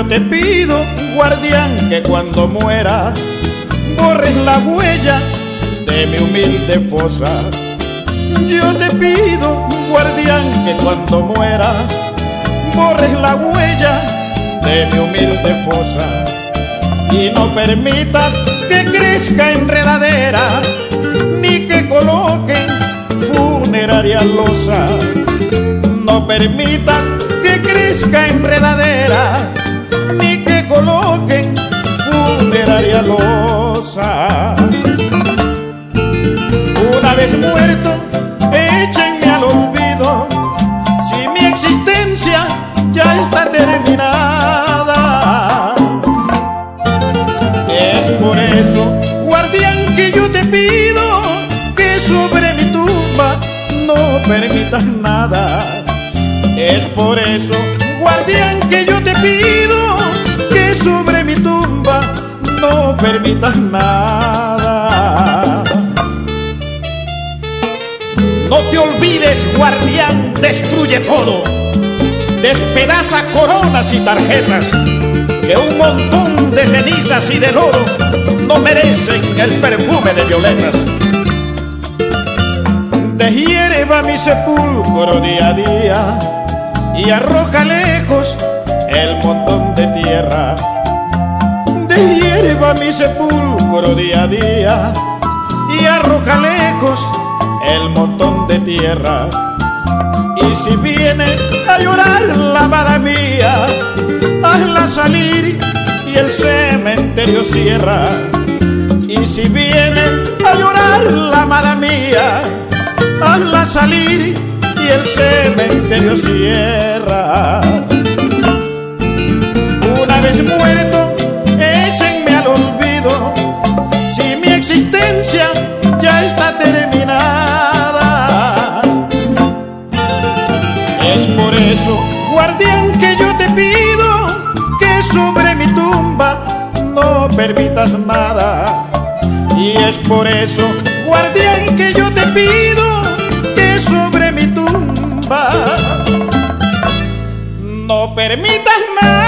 te pido, guardián, que cuando muera borres la huella de mi humilde fosa. Yo te pido, guardián, que cuando muera borres la huella de mi humilde fosa y no permitas que crezca enredadera ni que coloquen funeraria losa. No permitas que crezca enredadera ni que coloquen funeraria losa. Una vez muerto, échenme al olvido, si mi existencia ya está terminada. Es por eso, guardián, que yo te pido que sobre mi tumba no permitas nada. Es por eso, guardián, que yo te pido que sobre mi tumba no permitas nada. No te olvides, guardián, destruye todo, despedaza coronas y tarjetas, que un montón de cenizas y de lodo no merecen el perfume de violetas. Deshierva mi sepulcro día a día y arroja lejos el montón de tierra. Deshierva mi sepulcro día a día y arroja lejos el montón de tierra. Y si viene a llorar la amada mía, hazla salir y el cementerio cierra. Y si viene a llorar la amada mía, hazla salir y el cementerio cierra. Una vez muerto, échenme al olvido, si mi existencia ya está terminada. Es por eso, guardián, que yo te pido que sobre mi tumba no permitas nada. Y es por eso, guardián, que yo te pido que sobre mi tumba no permitas nada.